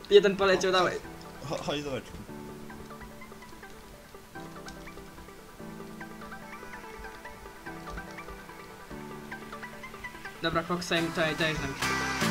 Jeden poleciał, dawaj. Chodź do beczki. Dobra, Koksa mi tutaj dajesz nam.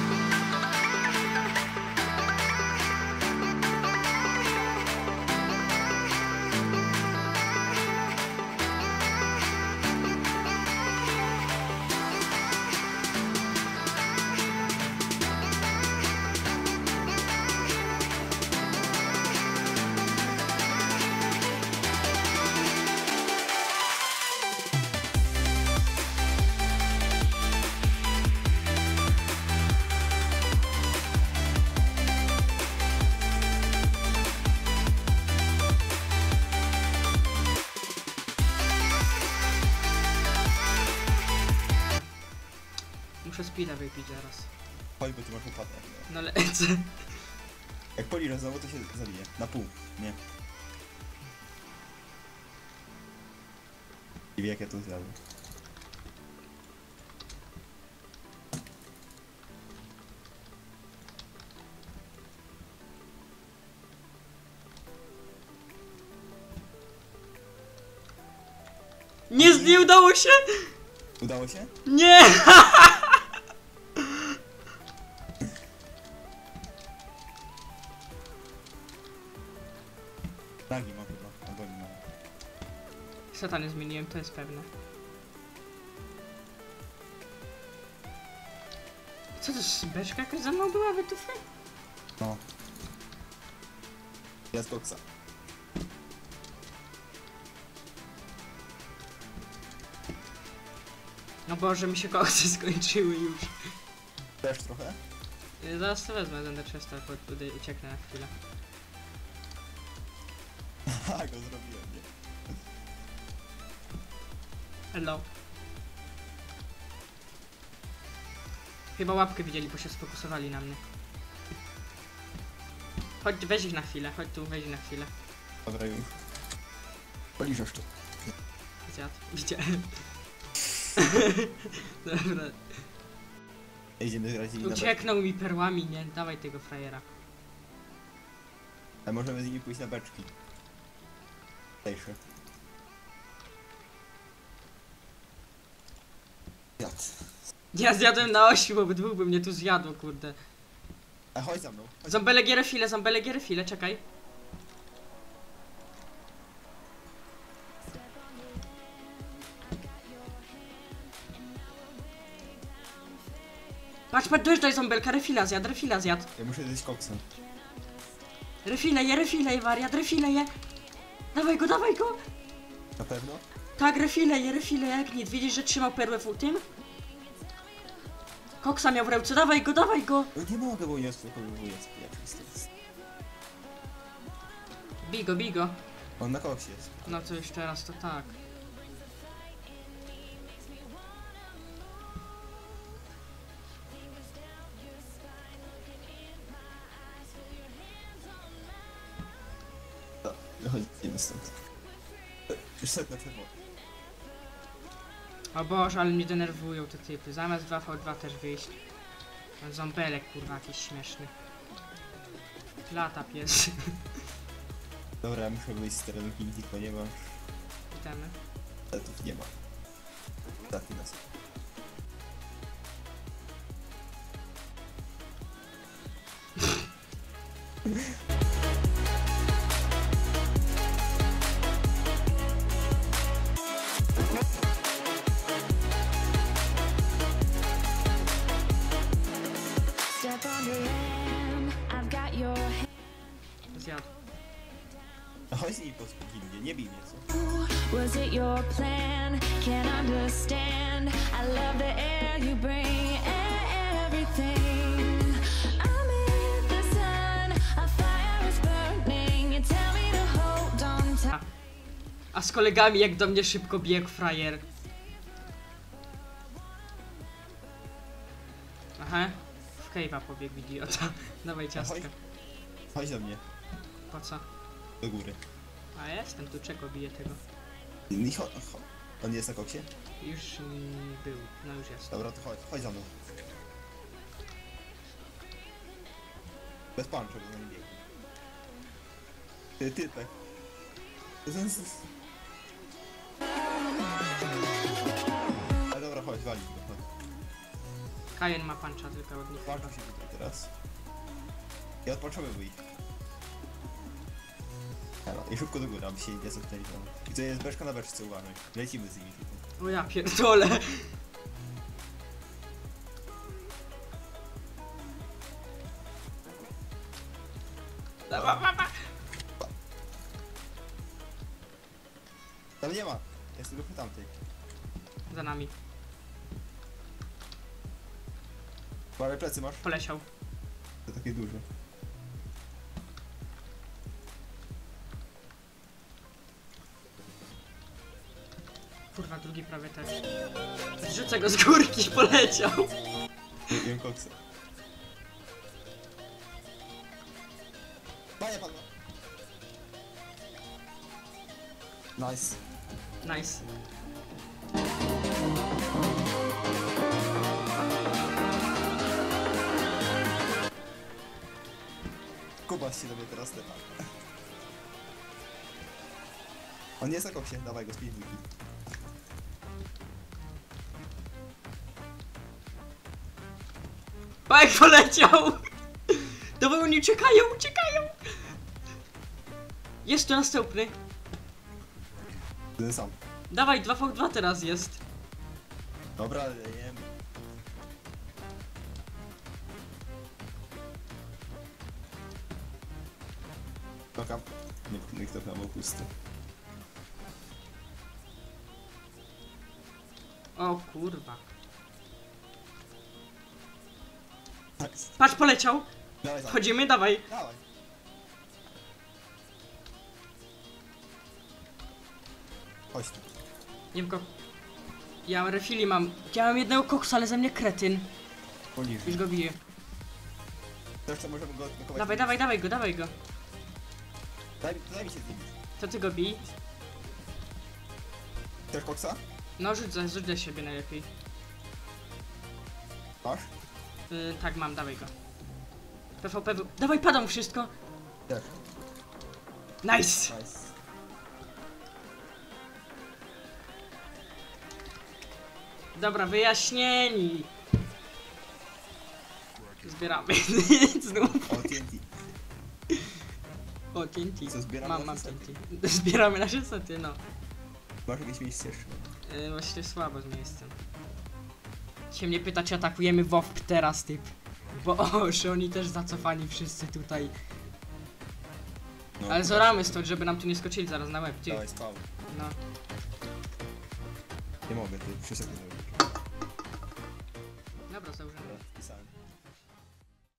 Muszę speeda wypić zaraz. Chodź, bo ty masz upadek. No lecę. Jak poliżę znowu, to się zabije. Na pół, nie. I wie jak ja to zjadłem. Nie udało się! Udało się? Nie! Lagi ma chyba, albo nie ma. Satany zmieniłem, to jest pewne. Co to jest beczka jakaś za mną była, wytufy? No. Ja z koksa. No Boże, mi się koksy skończyły już. Też trochę? Zaraz to wezmę, będę przestał, ucieknę na chwilę. Haha, go zrobiłem, nie? Hello. Chyba łapkę widzieli, bo się sfokusowali na mnie. Chodź, weź ich na chwilę, chodź tu, weź ich na chwilę. Dobra, już. Poliżesz to. Zjadł, widziałem. Dobra. Idziemy grać na beczkę. Ucieknął mi perłami, nie? Dawaj tego frajera. A możemy z nimi pójść na beczki. Tejsze. Jad. Ja zjadłem na 8, obydwu by mnie tu zjadło, kurde. A chodź za mną. Chodź. Zambele gierefile, czekaj. Patrz, dojeżdżaj zambelka, refila zjadł. Ja muszę zjeść koksa. Refile, wariat, refile. Dawaj go. Na pewno? Tak, refile, jak nic. Widzisz, że trzymał perłę w tym? Koksa miał w ręce, dawaj go. No nie mogę, bo nie uspokojowuję jest. Bij go. On na koksie jest. No to jeszcze raz, to tak. No chodzimy stąd. Już set na czerwono. O Boże, ale mnie denerwują te typy. Zamiast 2v2 też wyjść. Ten ząbelek, kurwa, jakiś śmieszny. Lata pies. Dobra, ja muszę wyjść z terenu Kingi, ponieważ Witamy. setów nie ma. Taki nas. Zjadł. No chodź z niej po gildię, nie bij mnie, co? Was it your plan? Can't understand. I love the air you bring. Everything. Amid the sun, a fire is burning. You tell me to hold on tight. A z kolegami jak do mnie szybko biegł frajer. Aha. W cave'a pobiegł idiota. Dawaj ciastka. Chodź do mnie, Po co? do góry. A jestem tu, czego biję tego? I on jest na koksie? Już był, no już jest. Dobra, to chodź za mną. Bez puncha, bo na nim biegnie. Typek. Ale dobra, chodź, walić go, chodź. Kajen ma puncha tylko od nich. Walczą się tutaj teraz. I odpocząłem ich. Halo, i szybko do góry, aby się nie cofnęli tam. I to jest beczka na beczce, uważaj. Lecimy z nimi tutaj. O ja pierdolę. Tam nie ma! Jest tylko po tamtej. Za nami. Parę plecy masz? Poleciał. To takie duże. Kurwa, drugi prawie też. Zrzucę go z górki, poleciał. Jem koksa. Panie pan! Nice. Nice. Kubas się do mnie teraz tepa. On nie jest na koksie, dawaj go, spij dwójki. Bajk poleciał! Dobra, oni uciekają, uciekają! Jest tu następny. Ten sam. Dawaj, 2v2 teraz jest. Dobra, ale jem. Knokam. Nie knokam, bo pusty. O kurwa. Nice. Patrz, poleciał. Dawaj, dawaj. Wchodzimy, dawaj. Dawaj. Chodź tu. Nie wiem, ja refili mam. Ja mam jednego koksa, ale ze mnie kretyn. Poniżej. Już go biję. Też to możemy go odblokować. Dawaj, dawaj, dawaj go, dawaj go. Daj mi się z nim. To ty go bij. Chcesz koksa? No rzuć za siebie najlepiej. Masz? Tak mam, dawaj go. PvP, dawaj, pada mu wszystko. Tak. Nice! Nice. Dobra, wyjaśnieni. Zbieramy. Znów. O, TNT. O, TNT. Co, zbieramy Mam nasze TNT. Zbieramy nasze sety, no. Masz jakieś miejsce jeszcze? Właśnie słabo z miejscem. Się mnie pyta, czy atakujemy WoW teraz, typ. Bo że oni też zacofani wszyscy tutaj. No, Ale zoramy stąd, żeby nam tu nie skoczyli zaraz na łeb, ty. Dawaj, spał. No. Nie mogę, ty 3 sekundy. Dobra, założymy. Dobra, wpisałem.